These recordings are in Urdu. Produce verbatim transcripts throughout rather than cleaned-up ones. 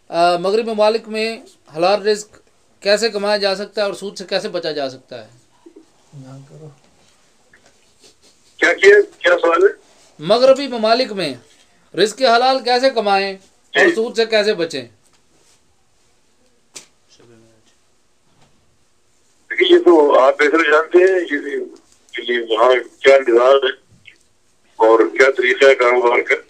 مغربی ممالک میں حلال رزق کیسے کمایا جا سکتا ہے اور سود سے کیسے بچا جا سکتا ہے؟ کیا کیا کیا سوال ہے؟ مغربی ممالک میں رزق حلال کیسے کمائیں اور سود سے کیسے بچیں؟ دیکھیے یہ تو آپ بہتر جانتے ہیں یہ وہاں کیا نظام ہے اور کیا طریقہ ہے کاروبار کا.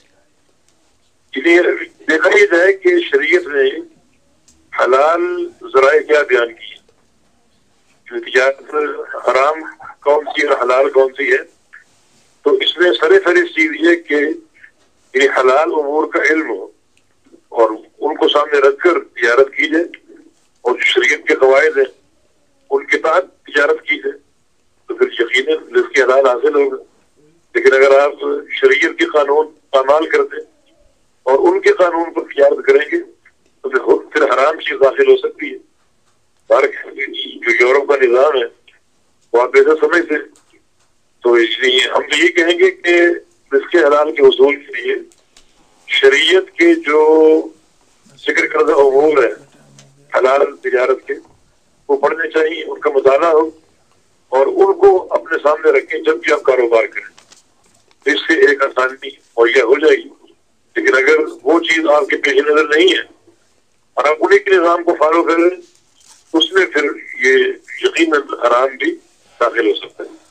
دیکھا یہ جائے کہ شریعت نے حلال ذرائع کیا بیان کی ہے، تجارت حرام کون سی اور حلال کون سی ہے. تو اس میں سر فہرست چیز یہ کہ یہ حلال امور کا علم ہو اور ان کو سامنے رکھ کر تجارت کی جائے اور جو شریعت کے قواعد ہیں ان کے تحت تجارت کی جائے تو پھر یقیناً رزق حلال حاصل ہوگا. لیکن اگر آپ شریعت کے قانون پامال کرتے اور ان کے قانون پر تجارت کریں گے تو پھر پھر حرام چیز داخل ہو سکتی ہے. جو یورپ کا نظام ہے وہ آپ ایسا سمجھتے تو اس لیے ہم تو یہ کہیں گے کہ رزق حلال کے حصول کے لیے شریعت کے جو ذکر کردہ امور ہیں حلال تجارت کے وہ پڑھنے چاہیے، ان کا مطالعہ ہو اور ان کو اپنے سامنے رکھیں جب بھی آپ کاروبار کریں. اس سے ایک آسانی مہیا ہو جائے گی. لیکن اگر وہ چیز آپ کے پیش نظر نہیں ہے اور آپ انہیں کے نظام کو فالو کریں اس میں پھر یہ یقیناً حرام بھی داخل ہو سکتا ہے.